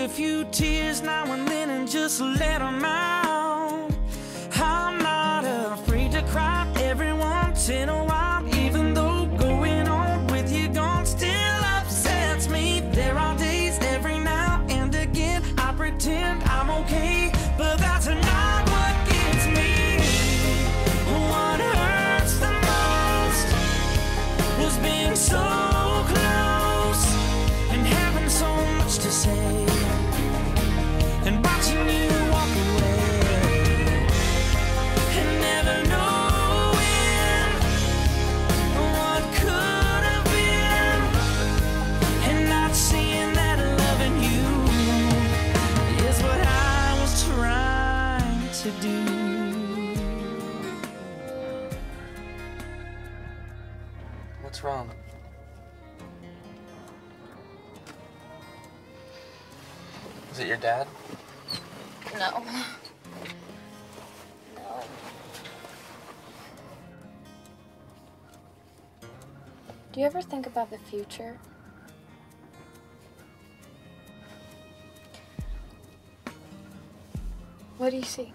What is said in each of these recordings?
a few tears now and then and just let them out. I'm not afraid to cry every once in a while, even though going on with you gone still upsets me. There are days every now and again I pretend I'm okay, but that's not what gets me. What hurts the most was being so close and having so much to say, and watching you walk away and never knowing what could have been, and not seeing that loving you is what I was trying to do. What's wrong? Is it your dad? No. No. Do you ever think about the future? What do you see?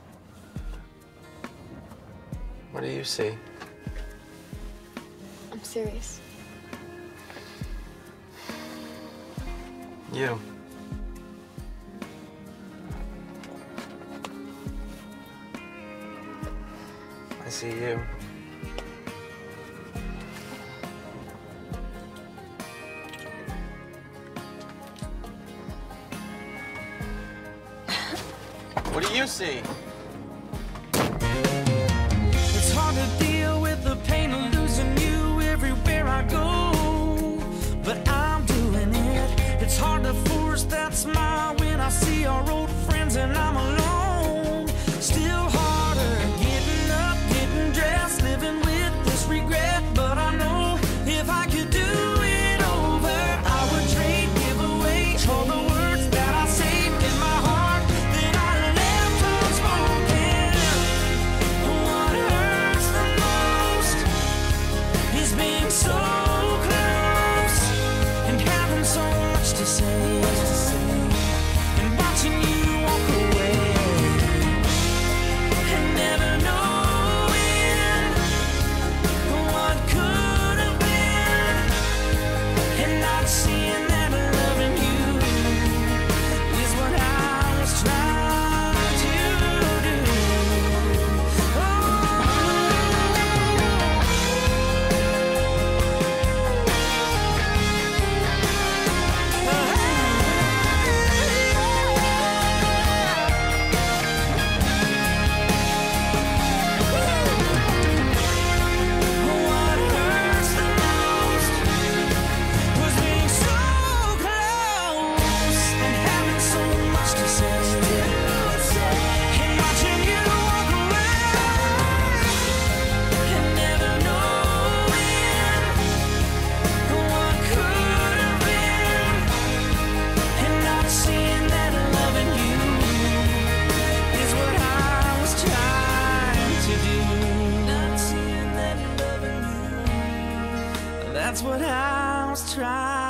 What do you see? I'm serious. You. I see you. What do you see? It's hard to deal with the pain of losing you everywhere I go, but I'm doing it. It's hard to force that smile when I see our old friends and I'm alone. Still harder getting up, getting dressed, living with this regret, but I know if I could do it over, I would trade, give away all the words that I saved in my heart that I left unspoken. What hurts the most is being so close and having so much to say, and watching you walk away and never knowing what could have been, and not seeing that loving you is what I was trying to do. What hurts the most was being so close and having so much to say, and watching you walk away and never knowing what could have been, and not seeing that loving you is what I was trying to do. Not seeing that loving you, that's what I was trying